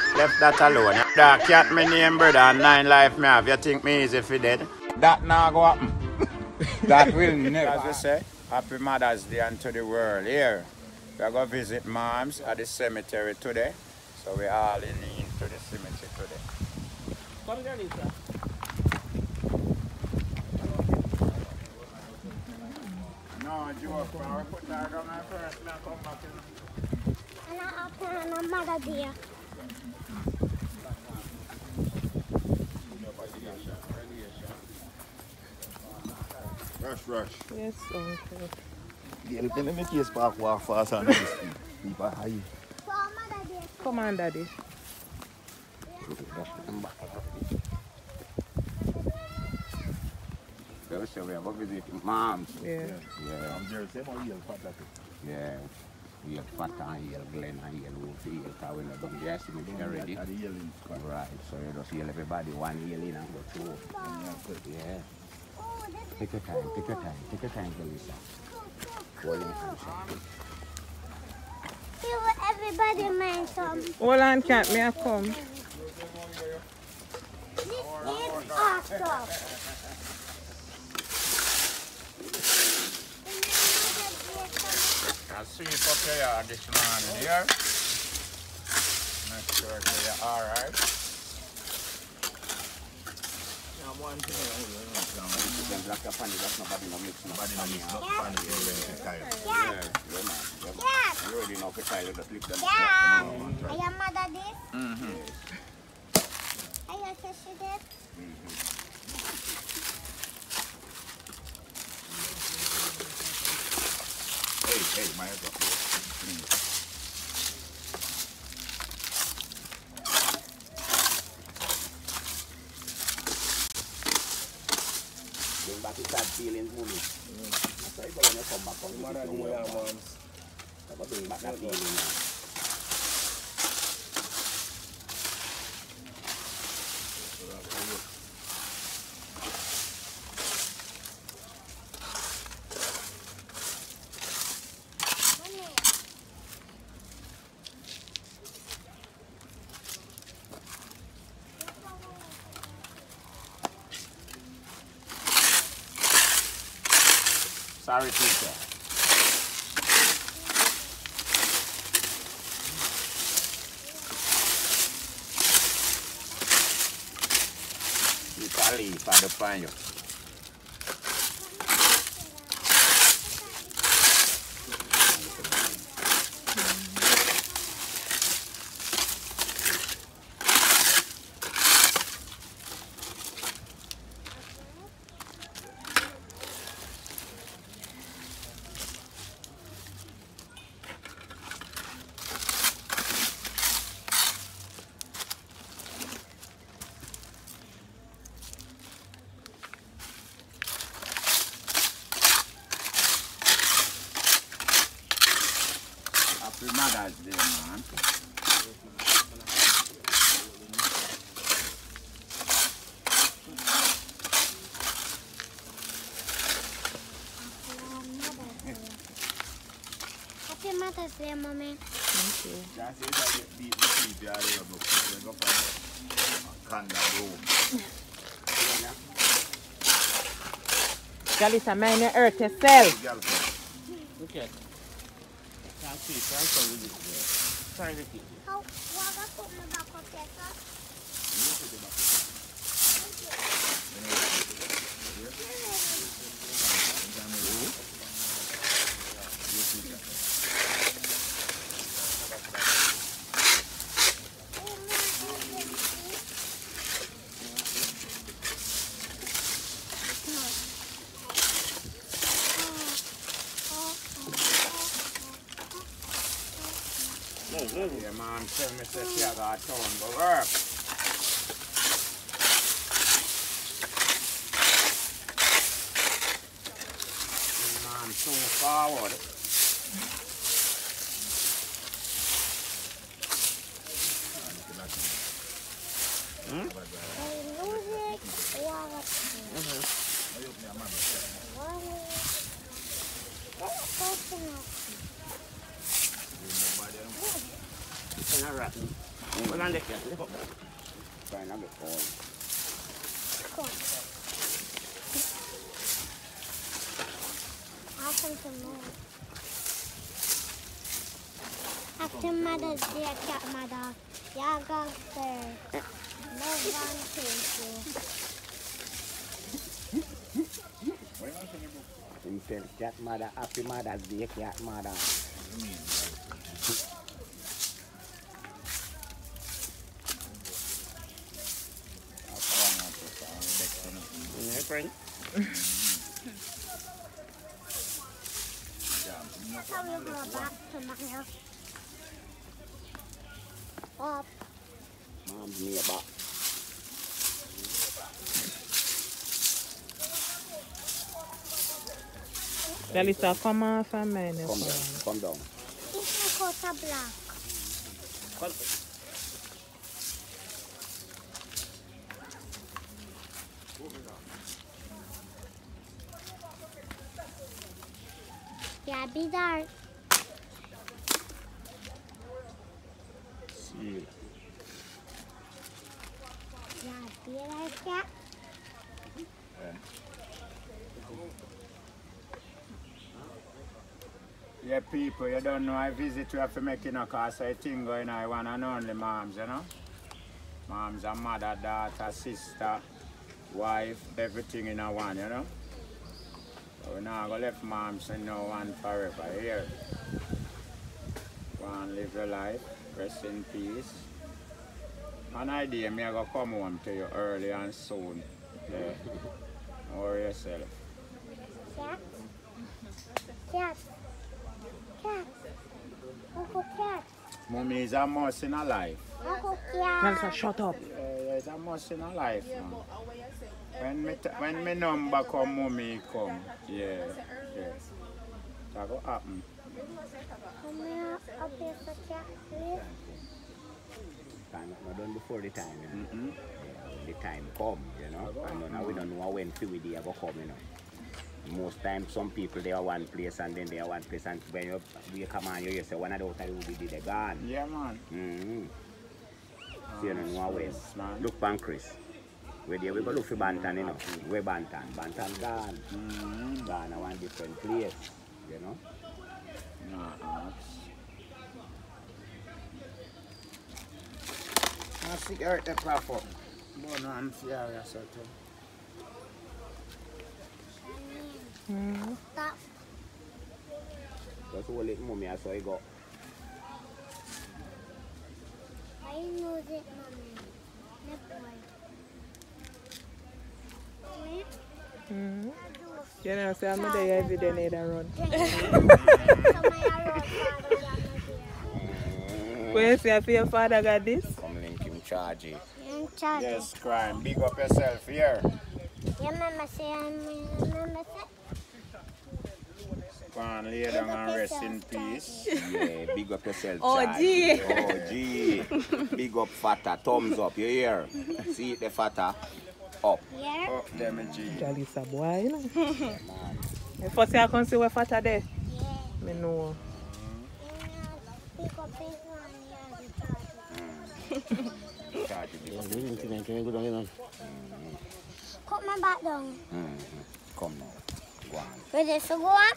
Left that alone. That cat me name, brother, and 9 life me have. You think me easy for dead? That now go happen. That will never. As we say, Happy Mother's Day unto the world. Here, we are going to visit moms at the cemetery today. So we all into the cemetery today. Come here, Lisa. No, joke. When I put that on my first, I come back in. And I'm Mother's Day. Rush. Yes, uncle. Yeah, look at me case park walk fast on the street. People high. Come on, Daddy. So we have a visit moms. Yeah. I'm Jersey, I'm here, fat like it. Yeah. We have Fat and Yale, Glen and Yale, Wolfie, Yale, Tawin, and yes, we already. Right, so you just heal everybody one heal in and go through. Yeah. Take your time, Lisa. Hold your hands. See what everybody minds some. Hold on, cat, may I come? This is awesome. I'll see you for prayer this morning here. Make sure that you're alright. One thing, Black up and that's nobody no mix nobody no mix up Yeah. and you man. You already know the child that live them. Yeah. I am Mother this. I am Sister this. Hey, my head up. Going back to start feeling movie. That's why you go when you come back from the moms. I'm going back that feeling now. Sorry, teacher. Italy, pada depannya. Happy Mother's Day, man. Happy Mother's Day, Mommy. Thank you. Just say that you beat the sheep, you are there, but you go for a kangaroo. Galita, mind your earth yourself. Okay. Can't see, can't come with it. Sorry, Ricky. How? What I put my back up there, sir? Yeah, man, tell me say she got a town go work. Man, so forward. Well, on the cat, lift up. Find a bit all. Cool. Awesome to know. After Mother's Day, cat mother, y'all go there. No one thank you. Him tell cat mother, happy Mother's Day, cat mother. Yeah, friend. That's how we go back to my house. Up. Mom's neighbor. Jalisa, come off and mine. Come down. It's my coat black. Yeah, be dark. See. Yeah, be like that. Yeah, people, you don't know I visit you have to make it, cause I think going on one and only moms, you know. Moms and mother, daughter, sister, wife, everything in a one, you know. So we're not going to let moms in no one forever here. Go and live your life, rest in peace. An idea, me I go come home to you early and soon. Yeah. Don't worry yourself. Cat. Cat. Cat. Uncle Cat. Mommy is a must in a life. Uncle Cat. Jalisa, shut up. Yeah, it's a must in a life, man. When me number come, mommy come. Yeah, yeah. That will happen. Come here, up here for Cat, please. Time not done before the time, you know. Mm-hmm. Yeah, when the time come, you know. And now we don't know when few day go come, you know. Most times some people they are one place and then they are one place, and when you come on you say one of those time will be they gone. Yeah, man. Mm-hmm. So you don't know when. Yes, man. Look pan Chris. Where there we go look for Bantan, you know. Where Bantan? Bantan gone. Mm-hmm. Gone a one different place, you know. Nah, I cigarette the pop up. But no, I'm furious at all. Stop. Just hold it, mommy, I saw you go. I know it, mommy. That boy. Me? You know, say I'm there every day need a run. Where say I feel your father got this? Come link him charge it. Yes, crime. Big up yourself here. Yeah, mama say, mama say. Go on, lay down and rest in peace. Yeah, big up yourself, Oh, charge. gee. Oh, gee. Big up fatter, thumbs up, you hear? See the fatter? Up. Yeah? Up them, G. Jalisa, boy, you know. If first I can see where father there, Yeah. me know. Pick up his one, Charge it. Put my back down. Come now. Go on. Ready to go on?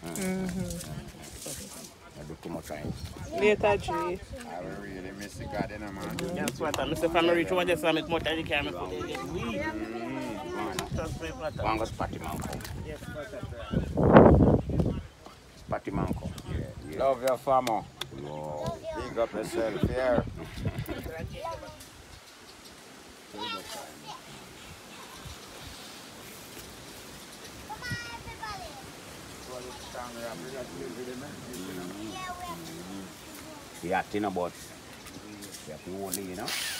I do too much time. Later, G. I will really miss the garden, man. That's what I'm Mr. Family Rich one just make more time you can for the weed. Go on, go spatty manko. Yes, Spatty manko. Yeah. Love your family. Wow. Big up yourself here. Come on, everybody. Yeah, thin about. You have to hold it, you know.